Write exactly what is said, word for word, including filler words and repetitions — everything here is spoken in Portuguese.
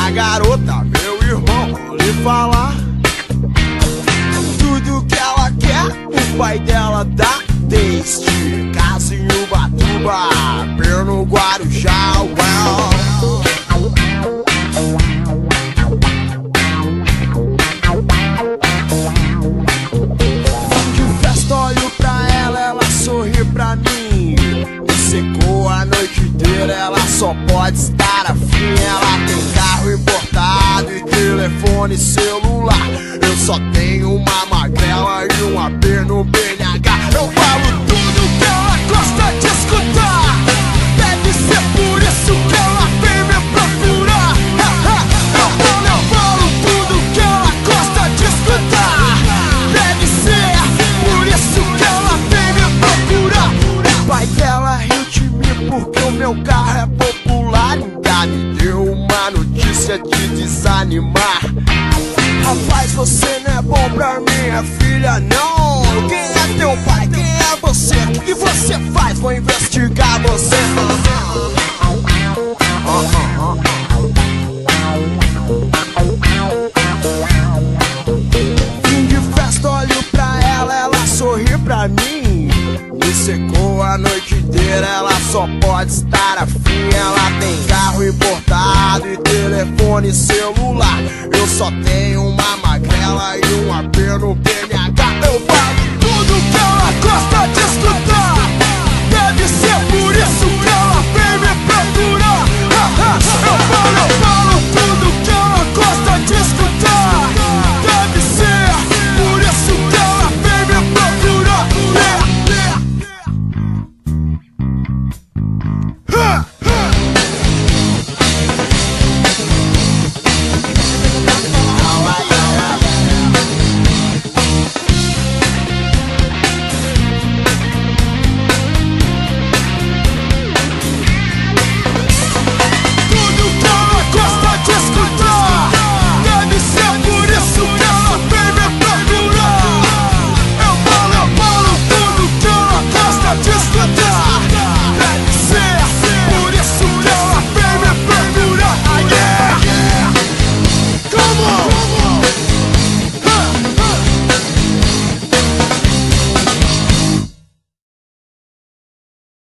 a garota, meu irmão, vou lhe falar. Tudo que ela quer, o pai dela dá. Desde casa em Ubatuba, Pernambuco, Guarujá, well. De festa olho pra ela, ela sorri pra mim. Me secou a noite inteira, ela só pode estar afim. Ela tem carro importado e telefone celular. Eu só tenho uma magrela e um A P no B N H. Eu falo tudo que ela gosta de escutar. Deve ser por isso que ela vem me procurar. Eu falo, eu falo tudo que ela gosta de escutar. Deve ser por isso que ela vem me procurar. O pai dela riu de mim porque o meu carro é popular. Ainda me deu uma notícia de desanimar. Rapaz, você não é bom pra minha filha, não. Quem é teu pai? Quem é você? O que você faz? Vou investigar você. Fim de festa, olho pra ela, ela sorri pra mim. Me secou a noite inteira, ela só pode estar afim. Ela tem carro importado e telefone celular. Eu só tenho uma magrela e um A P no B N H. Eu falo